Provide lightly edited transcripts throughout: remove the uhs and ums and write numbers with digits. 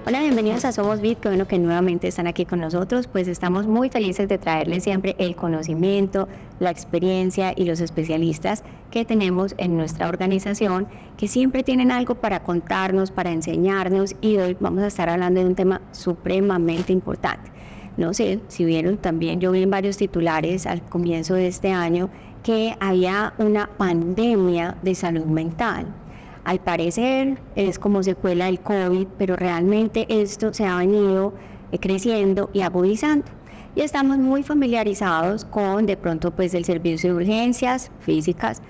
Hola, bienvenidos a Somos Bit, qué bueno que nuevamente están aquí con nosotros, pues estamos muy felices de traerles siempre el conocimiento, la experiencia y los especialistas que tenemos en nuestra organización, que siempre tienen algo para contarnos, para enseñarnos, y hoy vamos a estar hablando de un tema supremamente importante. No sé si vieron también, yo vi en varios titulares al comienzo de este año que había una pandemia de salud mental. Al parecer es como secuela del COVID, pero realmente esto se ha venido creciendo y agudizando. Y estamos muy familiarizados con, de pronto, pues el servicio de urgencias físicas,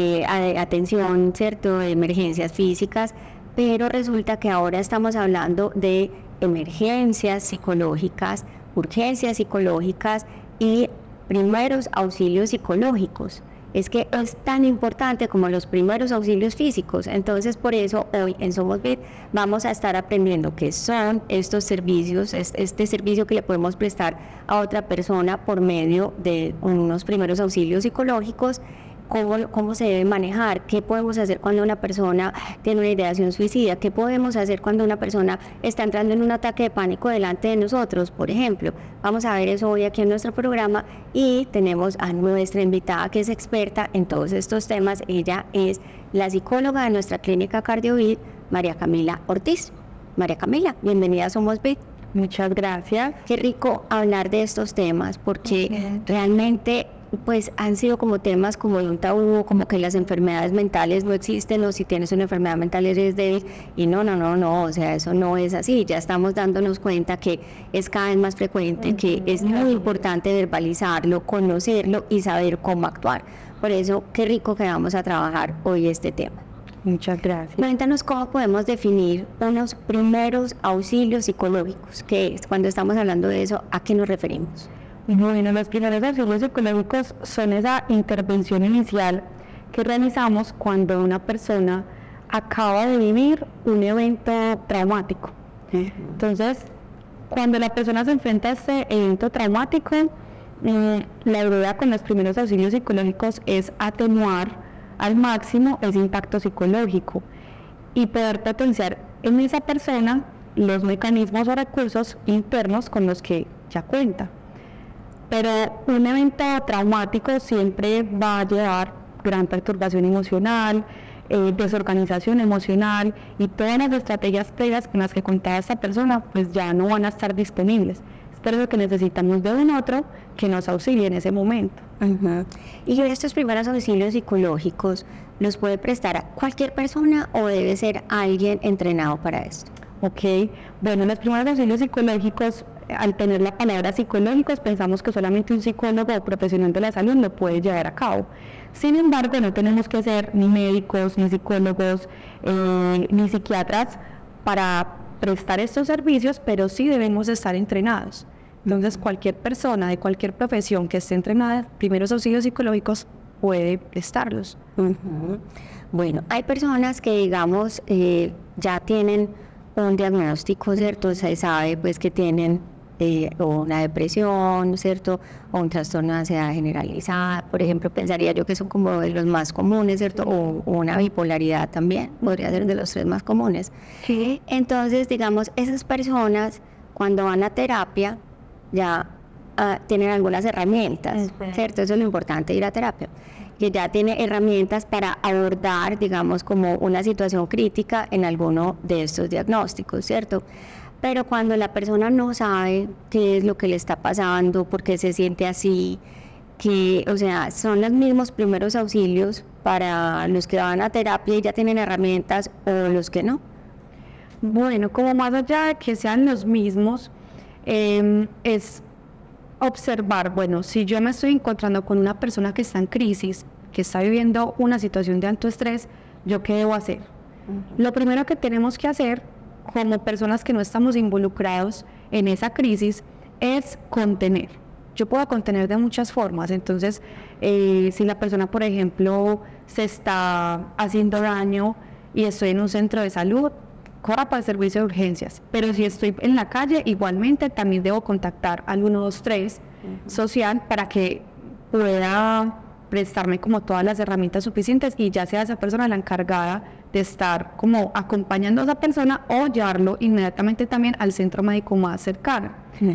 atención, ¿cierto?, de emergencias físicas, pero resulta que ahora estamos hablando de emergencias psicológicas, urgencias psicológicas y primeros auxilios psicológicos. Es que es tan importante como los primeros auxilios físicos. Entonces, por eso hoy en Somos Bit vamos a estar aprendiendo qué son estos servicios, este servicio que le podemos prestar a otra persona por medio de unos primeros auxilios psicológicos. Cómo se debe manejar, qué podemos hacer cuando una persona tiene una ideación suicida, qué podemos hacer cuando una persona está entrando en un ataque de pánico delante de nosotros, por ejemplo. Vamos a ver eso hoy aquí en nuestro programa y tenemos a nuestra invitada que es experta en todos estos temas. Ella es la psicóloga de nuestra clínica CardioBit, María Camila Ortiz. María Camila, bienvenida a Somos Bit. Muchas gracias. Qué rico hablar de estos temas porque realmente pues han sido como temas como de un tabú, como que las enfermedades mentales no existen, o si tienes una enfermedad mental eres débil, y no, o sea, eso no es así. Ya estamos dándonos cuenta que es cada vez más frecuente, que es muy importante verbalizarlo, conocerlo y saber cómo actuar. Por eso, qué rico que vamos a trabajar hoy este tema. Muchas gracias. Cuéntanos cómo podemos definir unos primeros auxilios psicológicos. ¿Qué es? Cuando estamos hablando de eso, ¿a qué nos referimos? Bueno, los primeros auxilios psicológicos son esa intervención inicial que realizamos cuando una persona acaba de vivir un evento traumático. Entonces, cuando la persona se enfrenta a este evento traumático, la idea con los primeros auxilios psicológicos es atenuar al máximo ese impacto psicológico y poder potenciar en esa persona los mecanismos o recursos internos con los que ya cuenta. Pero un evento traumático siempre va a llevar gran perturbación emocional, desorganización emocional, y todas las estrategias previas con las que contaba esta persona pues ya no van a estar disponibles. Es por eso que necesitamos de un otro que nos auxilie en ese momento. ¿Y estos primeros auxilios psicológicos los puede prestar a cualquier persona o debe ser alguien entrenado para esto? Ok, bueno, los primeros auxilios psicológicos, al tener la palabra psicológicos, pensamos que solamente un psicólogo o profesional de la salud lo puede llevar a cabo. Sin embargo, no tenemos que ser ni médicos, ni psicólogos, ni psiquiatras para prestar estos servicios, pero sí debemos estar entrenados. Entonces, cualquier persona de cualquier profesión que esté entrenada, primeros auxilios psicológicos, puede prestarlos. Bueno, hay personas que, digamos, ya tienen un diagnóstico, ¿cierto? Se sabe pues que tienen o una depresión, ¿cierto? O un trastorno de ansiedad generalizada, por ejemplo, pensaría yo que son como de los más comunes, ¿cierto? O una bipolaridad también, podría ser de los tres más comunes. Sí. Entonces, digamos, esas personas cuando van a terapia ya tienen algunas herramientas, ¿cierto? Eso es lo importante, ir a terapia, que ya tiene herramientas para abordar, digamos, como una situación crítica en alguno de estos diagnósticos, ¿cierto? Pero cuando la persona no sabe qué es lo que le está pasando, por qué se siente así, que, o sea, son los mismos primeros auxilios para los que van a terapia y ya tienen herramientas, o los que no. Bueno, como más allá de que sean los mismos, es observar, bueno, si yo me estoy encontrando con una persona que está en crisis, que está viviendo una situación de alto estrés, ¿yo qué debo hacer? Lo primero que tenemos que hacer, como personas que no estamos involucrados en esa crisis, es contener. Yo puedo contener de muchas formas. Entonces, si la persona, por ejemplo, se está haciendo daño y estoy en un centro de salud, corra para el servicio de urgencias. Pero si estoy en la calle, igualmente también debo contactar al 123 social para que pueda prestarme como todas las herramientas suficientes y ya sea esa persona la encargada de estar como acompañando a esa persona o llevarlo inmediatamente también al centro médico más cercano.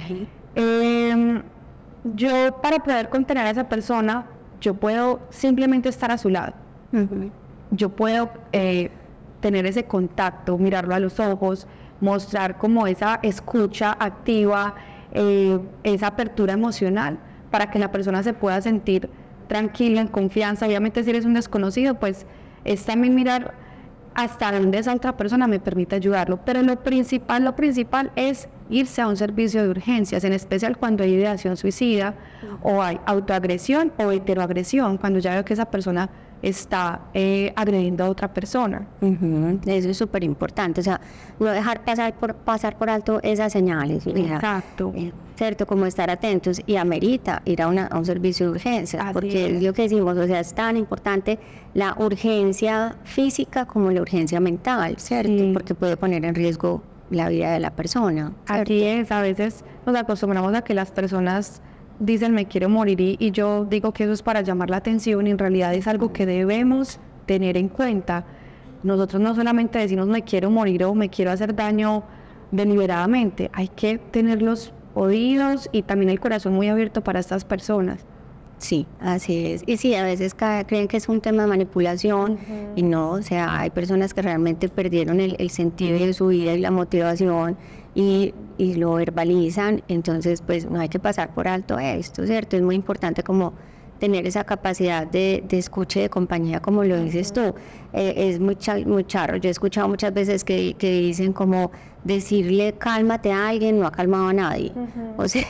Yo, para poder contener a esa persona, yo puedo simplemente estar a su lado. Yo puedo tener ese contacto, mirarlo a los ojos, mostrar como esa escucha activa, esa apertura emocional para que la persona se pueda sentir tranquila, en confianza. Obviamente si eres un desconocido, pues es también mirar hasta dónde esa otra persona me permite ayudarlo, pero lo principal es irse a un servicio de urgencias, en especial cuando hay ideación suicida o hay autoagresión o heteroagresión, cuando ya veo que esa persona está agrediendo a otra persona. Eso es súper importante, o sea, no dejar pasar por alto esas señales. Exacto. Cierto, como estar atentos, y amerita ir a un servicio de urgencias, porque es lo que decimos, o sea, es tan importante la urgencia física como la urgencia mental, ¿cierto? Porque puede poner en riesgo la vida de la persona, ¿cierto? Así es, a veces nos acostumbramos a que las personas dicen me quiero morir y yo digo que eso es para llamar la atención y en realidad es algo que debemos tener en cuenta. Nosotros no solamente decimos me quiero morir o me quiero hacer daño deliberadamente, hay que tener los oídos y también el corazón muy abierto para estas personas. Sí, así es. Y sí, a veces creen que es un tema de manipulación y no, o sea, hay personas que realmente perdieron el sentido de su vida y la motivación y lo verbalizan, entonces pues no hay que pasar por alto esto, ¿cierto? Es muy importante como tener esa capacidad de escucha y de compañía, como lo dices tú. Es muy charro. Yo he escuchado muchas veces que dicen como decirle cálmate a alguien no ha calmado a nadie. O sea,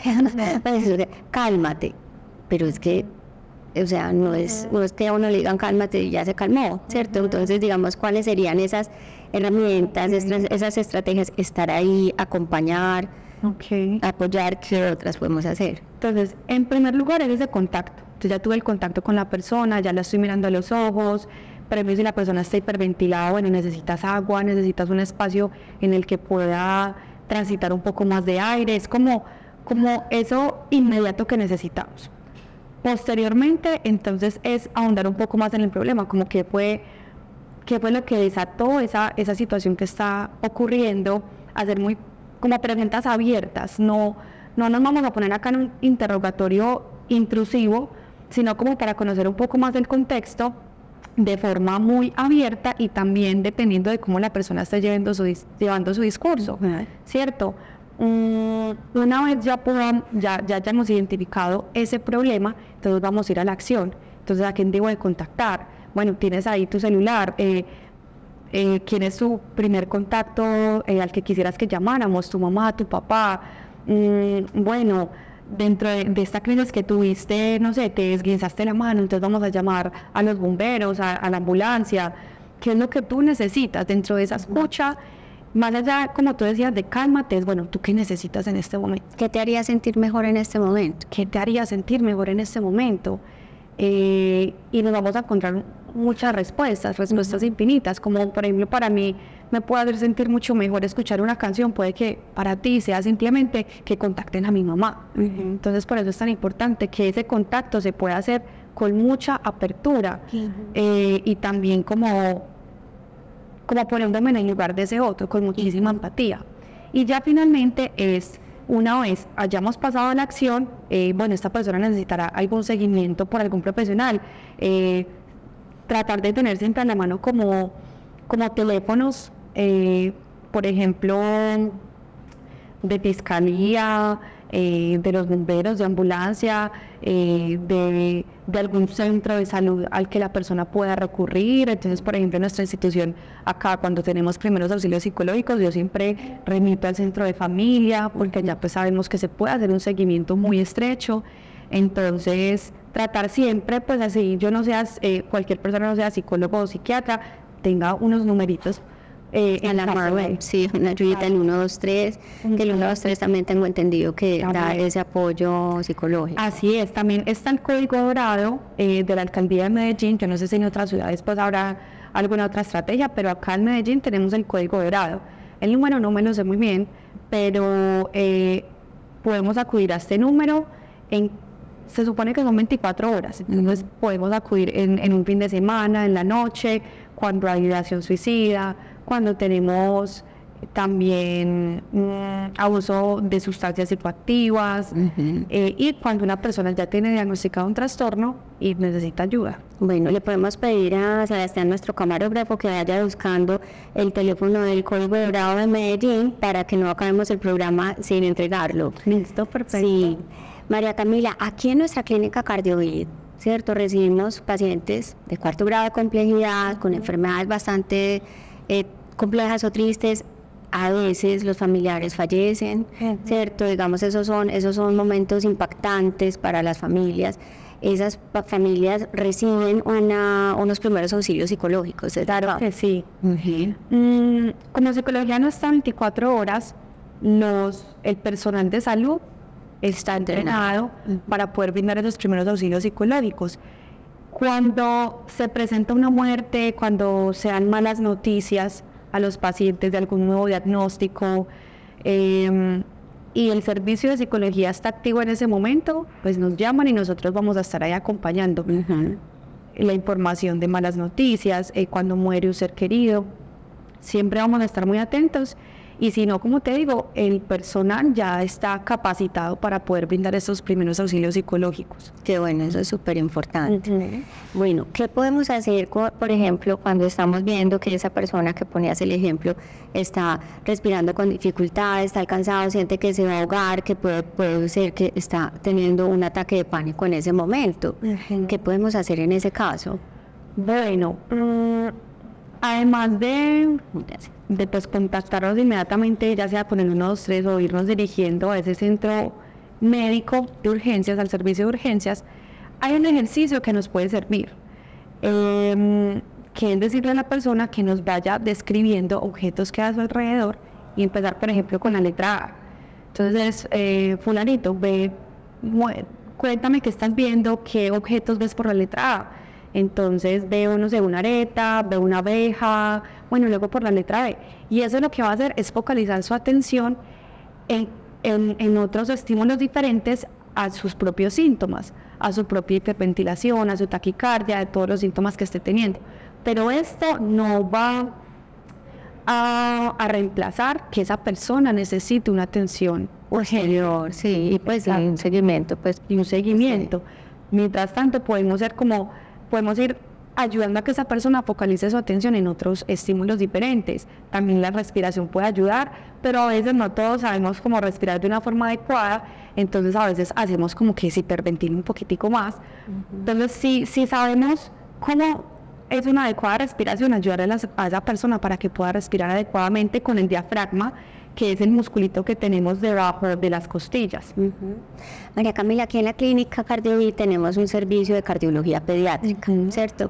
cálmate. Pero es que, o sea, no es que a uno le digan cálmate y ya se calmó, ¿cierto? Entonces, digamos, ¿cuáles serían esas herramientas, esas estrategias? Estar ahí, acompañar, apoyar, ¿qué otras podemos hacer? Entonces, en primer lugar es ese contacto. Entonces ya tuve el contacto con la persona, ya la estoy mirando a los ojos, pero si la persona está hiperventilada, bueno, necesitas agua, necesitas un espacio en el que pueda transitar un poco más de aire, es como eso inmediato que necesitamos. Posteriormente, entonces, es ahondar un poco más en el problema, como qué fue lo que desató esa situación que está ocurriendo, hacer muy como preguntas abiertas, no nos vamos a poner acá en un interrogatorio intrusivo, sino como para conocer un poco más del contexto de forma muy abierta y también dependiendo de cómo la persona esté llevando su discurso, ¿cierto? Una vez ya hemos identificado ese problema, entonces vamos a ir a la acción. Entonces, ¿a quién debo de contactar? Bueno, tienes ahí tu celular, ¿quién es tu primer contacto al que quisieras que llamáramos? ¿Tu mamá, tu papá? Bueno, dentro de esta crisis que tuviste, no sé, te esguinzaste la mano, entonces vamos a llamar a los bomberos, a la ambulancia. ¿Qué es lo que tú necesitas dentro de esa escucha? Más allá, como tú decías, de cálmate, es bueno, ¿tú qué necesitas en este momento? ¿Qué te haría sentir mejor en este momento? ¿Qué te haría sentir mejor en este momento? Y nos vamos a encontrar muchas respuestas infinitas, como por ejemplo para mí me puede hacer sentir mucho mejor escuchar una canción, puede que para ti sea simplemente que contacten a mi mamá. Entonces por eso es tan importante que ese contacto se pueda hacer con mucha apertura y también como poniéndome en el lugar de ese otro, con muchísima empatía. Y ya finalmente una vez hayamos pasado a la acción, bueno, esta persona necesitará algún seguimiento por algún profesional, tratar de tener siempre a la mano como teléfonos, por ejemplo, de fiscalía, de los bomberos, de ambulancia, de algún centro de salud al que la persona pueda recurrir. Entonces, por ejemplo, en nuestra institución, acá cuando tenemos primeros auxilios psicológicos, yo siempre remito al centro de familia, porque ya pues sabemos que se puede hacer un seguimiento muy estrecho. Entonces, tratar siempre, pues así, yo no sea, cualquier persona no sea psicólogo o psiquiatra, tenga unos numeritos. Sí, una ayudita en 123, que el 123 también tengo entendido que da ese apoyo psicológico. Así es, también está el código dorado de la alcaldía de Medellín. Yo no sé si en otras ciudades pues habrá alguna otra estrategia, pero acá en Medellín tenemos el código dorado. El número no me lo sé muy bien, pero podemos acudir a este número en se supone que son 24 horas, entonces podemos acudir en un fin de semana, en la noche, cuando hay ideación suicida, cuando tenemos también abuso de sustancias psicoactivas y cuando una persona ya tiene diagnosticado un trastorno y necesita ayuda. Bueno, le podemos pedir a Sebastián, nuestro camarógrafo, que vaya buscando el teléfono del Código de Bravo de Medellín para que no acabemos el programa sin entregarlo. Listo, perfecto. Sí. María Camila, aquí en nuestra clínica Cardiovid, ¿cierto? Recibimos pacientes de 4º grado de complejidad, con enfermedades bastante complejas o tristes. A veces los familiares fallecen, ¿cierto? Digamos, esos son momentos impactantes para las familias. Esas familias reciben unos primeros auxilios psicológicos, ¿es verdad? Que sí. Como psicología no está 24 horas, el personal de salud está entrenado para poder brindar esos primeros auxilios psicológicos. Cuando se presenta una muerte, cuando se dan malas noticias a los pacientes de algún nuevo diagnóstico y el servicio de psicología está activo en ese momento, pues nos llaman y nosotros vamos a estar ahí acompañando la información de malas noticias, cuando muere un ser querido, siempre vamos a estar muy atentos. Y si no, como te digo, el personal ya está capacitado para poder brindar esos primeros auxilios psicológicos. Qué bueno, eso es súper importante. Bueno, ¿qué podemos hacer, por ejemplo, cuando estamos viendo que esa persona que ponías el ejemplo está respirando con dificultad, está cansado, siente que se va a ahogar, que puede ser que está teniendo un ataque de pánico en ese momento? ¿Qué podemos hacer en ese caso? Bueno, además de pues contactarnos inmediatamente, ya sea con el 123 o irnos dirigiendo a ese centro médico de urgencias, al servicio de urgencias, hay un ejercicio que nos puede servir, que es decirle a la persona que nos vaya describiendo objetos que hay a su alrededor y empezar, por ejemplo, con la letra A. Entonces, fulanito, cuéntame qué estás viendo, qué objetos ves por la letra A. Entonces veo, no sé, una areta, veo una abeja, bueno, luego por la letra B. Y eso lo que va a hacer es focalizar su atención en otros estímulos diferentes a sus propios síntomas, a su propia hiperventilación, a su taquicardia, a todos los síntomas que esté teniendo. Pero esto no va a reemplazar que esa persona necesite una atención posterior, sí, y pues un seguimiento, y un seguimiento. Sí. Mientras tanto podemos ir ayudando a que esa persona focalice su atención en otros estímulos diferentes. También la respiración puede ayudar, pero a veces no todos sabemos cómo respirar de una forma adecuada, entonces a veces hacemos como que se hiperventile un poquitico más. Entonces, si sabemos cómo es una adecuada respiración, ayudar a esa persona para que pueda respirar adecuadamente con el diafragma, que es el musculito que tenemos debajo de las costillas. María Camila, aquí en la clínica Cardiovid tenemos un servicio de cardiología pediátrica, ¿cierto?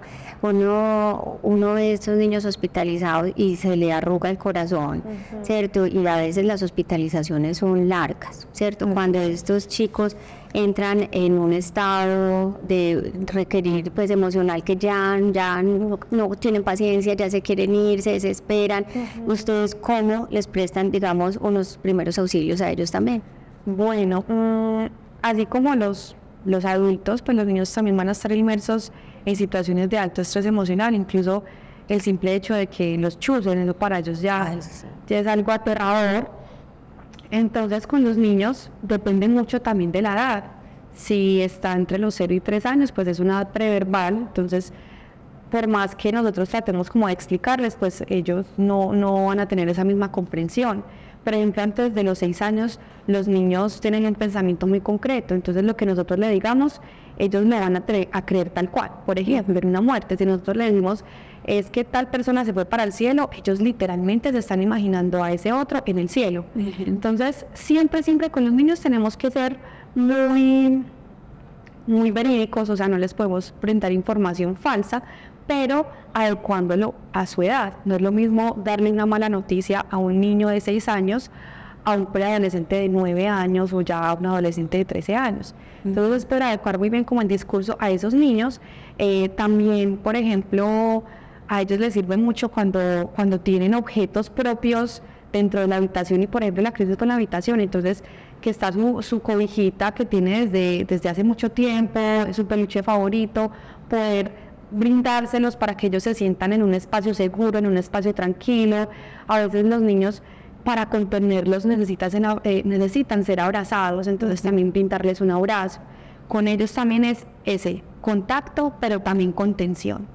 Uno ve estos niños hospitalizados y se le arruga el corazón, ¿cierto? Y a veces las hospitalizaciones son largas, ¿cierto? Cuando estos chicos entran en un estado de requerir pues emocional que ya no tienen paciencia, ya se quieren ir, se desesperan. ¿Ustedes cómo les prestan, digamos, unos primeros auxilios a ellos también? Bueno, así como los adultos, pues los niños también van a estar inmersos en situaciones de alto estrés emocional, incluso el simple hecho de que los chusen, eso para ellos ya es algo aterrador. Entonces, con los niños depende mucho también de la edad. Si está entre los 0 y 3 años, pues es una edad preverbal, entonces por más que nosotros tratemos como de explicarles, pues ellos no van a tener esa misma comprensión. Por ejemplo, antes de los 6 años, los niños tienen un pensamiento muy concreto, entonces lo que nosotros le digamos, ellos le van a creer tal cual. Por ejemplo, en una muerte, si nosotros le decimos es que tal persona se fue para el cielo, ellos literalmente se están imaginando a ese otro en el cielo. Entonces, siempre con los niños tenemos que ser muy verídicos, o sea, no les podemos brindar información falsa, pero adecuándolo a su edad. No es lo mismo darle una mala noticia a un niño de 6 años, a un preadolescente de 9 años o ya a un adolescente de 13 años. Entonces, es para adecuar muy bien como el discurso a esos niños. También, por ejemplo, a ellos les sirve mucho cuando tienen objetos propios dentro de la habitación y, por ejemplo, la crisis con la habitación. Entonces, que está su cobijita que tiene desde hace mucho tiempo, su peluche favorito, poder brindárselos para que ellos se sientan en un espacio seguro, en un espacio tranquilo. A veces los niños, para contenerlos, necesitan ser abrazados, entonces también brindarles un abrazo. Con ellos también es ese contacto, pero también contención.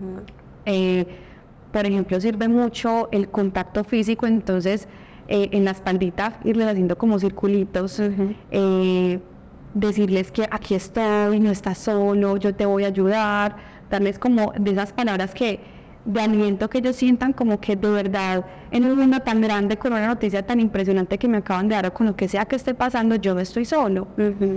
Por ejemplo, sirve mucho el contacto físico, entonces en la espaldita irles haciendo como circulitos, decirles que aquí estoy, no estás solo, yo te voy a ayudar, darles como de esas palabras de aliento que ellos sientan como que de verdad en un mundo tan grande con una noticia tan impresionante que me acaban de dar o con lo que sea que esté pasando, yo no estoy solo.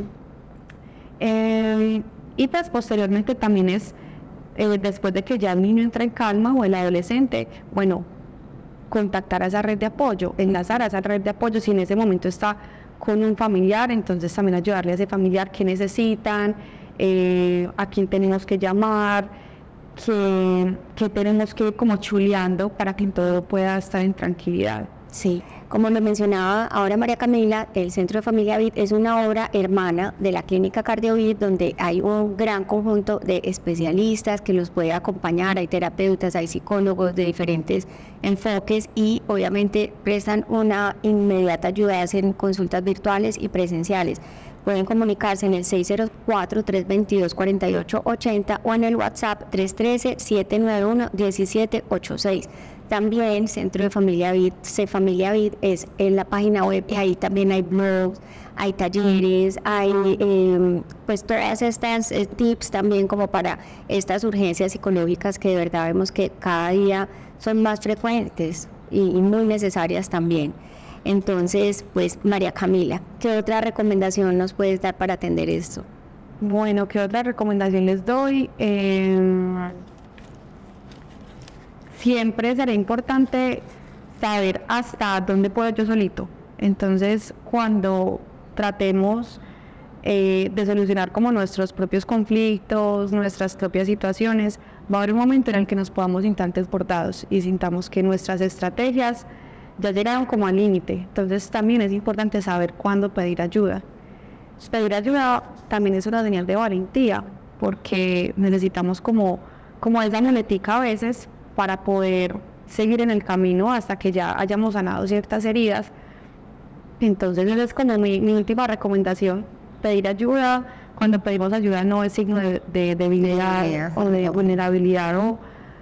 Y pues posteriormente también es después de que ya el niño entra en calma o el adolescente, bueno, contactar a esa red de apoyo, enlazar a esa red de apoyo. Si en ese momento está con un familiar, entonces también ayudarle a ese familiar que necesitan, a quién tenemos que llamar, que tenemos que ir como chuleando para que todo pueda estar en tranquilidad. Sí, como me mencionaba ahora María Camila, el Centro de Familia Vid es una obra hermana de la Clínica CardioVid, donde hay un gran conjunto de especialistas que los puede acompañar, hay terapeutas, hay psicólogos de diferentes enfoques y obviamente prestan una inmediata ayuda, hacen consultas virtuales y presenciales. Pueden comunicarse en el 604-322-4880 o en el WhatsApp 313-791-1786. También Centro de Familia Vid, Familia Vid es en la página web y ahí también hay blogs, hay talleres, hay pues todas estas tips también como para estas urgencias psicológicas que de verdad vemos que cada día son más frecuentes y muy necesarias también. Entonces, pues María Camila, ¿qué otra recomendación nos puedes dar para atender esto? Bueno, ¿qué otra recomendación les doy? Siempre será importante saber hasta dónde puedo yo solito. Entonces, cuando tratemos de solucionar como nuestros propios conflictos, nuestras propias situaciones, va a haber un momento en el que nos podamos sentir desbordados y sintamos que nuestras estrategias ya llegaron como al límite. Entonces, también es importante saber cuándo pedir ayuda. Pedir ayuda también es una señal de valentía, porque necesitamos como esa muletica a veces para poder seguir en el camino hasta que ya hayamos sanado ciertas heridas. Entonces esa es como mi última recomendación, pedir ayuda. Cuando pedimos ayuda no es signo de debilidad o de vulnerabilidad, o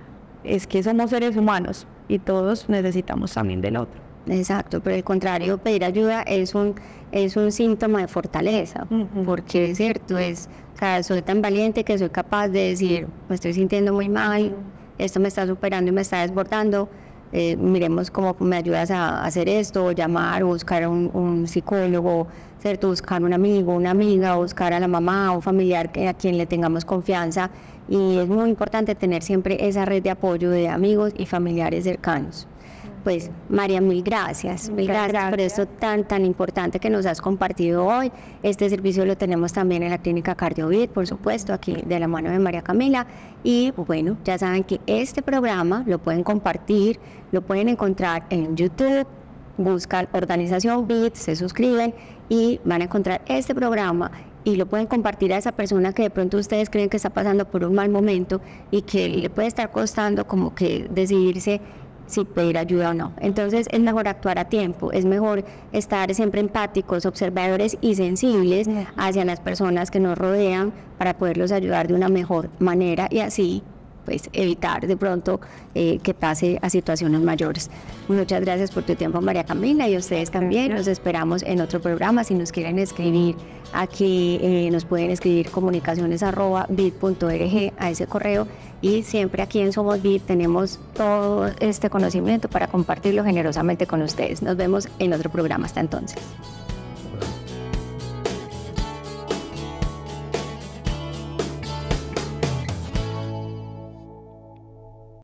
es que somos seres humanos y todos necesitamos también del otro. Exacto, pero al contrario, pedir ayuda es un síntoma de fortaleza, porque es cierto, soy tan valiente que soy capaz de decir, me estoy sintiendo muy mal, esto me está superando y me está desbordando, miremos cómo me ayudas a hacer esto, o llamar, o buscar a un psicólogo, ¿cierto? Buscar un amigo, una amiga, o buscar a la mamá o un familiar a quien le tengamos confianza, y es muy importante tener siempre esa red de apoyo de amigos y familiares cercanos. Pues María, mil gracias por esto tan importante que nos has compartido hoy. Este servicio lo tenemos también en la Clínica CardioVid, por supuesto, aquí de la mano de María Camila. Y bueno, ya saben que este programa lo pueden compartir, lo pueden encontrar en YouTube, buscan Organización Vid, se suscriben y van a encontrar este programa y lo pueden compartir a esa persona que de pronto ustedes creen que está pasando por un mal momento y que le puede estar costando como que decidirse si pedir ayuda o no. Entonces es mejor actuar a tiempo, es mejor estar siempre empáticos, observadores y sensibles hacia las personas que nos rodean para poderlos ayudar de una mejor manera y así pues evitar de pronto que pase a situaciones mayores. Muchas gracias por tu tiempo, María Camila, y ustedes también. Los esperamos en otro programa. Si nos quieren escribir aquí, nos pueden escribir comunicaciones@vid.org a ese correo, y siempre aquí en Somos Vid tenemos todo este conocimiento para compartirlo generosamente con ustedes. Nos vemos en otro programa. Hasta entonces.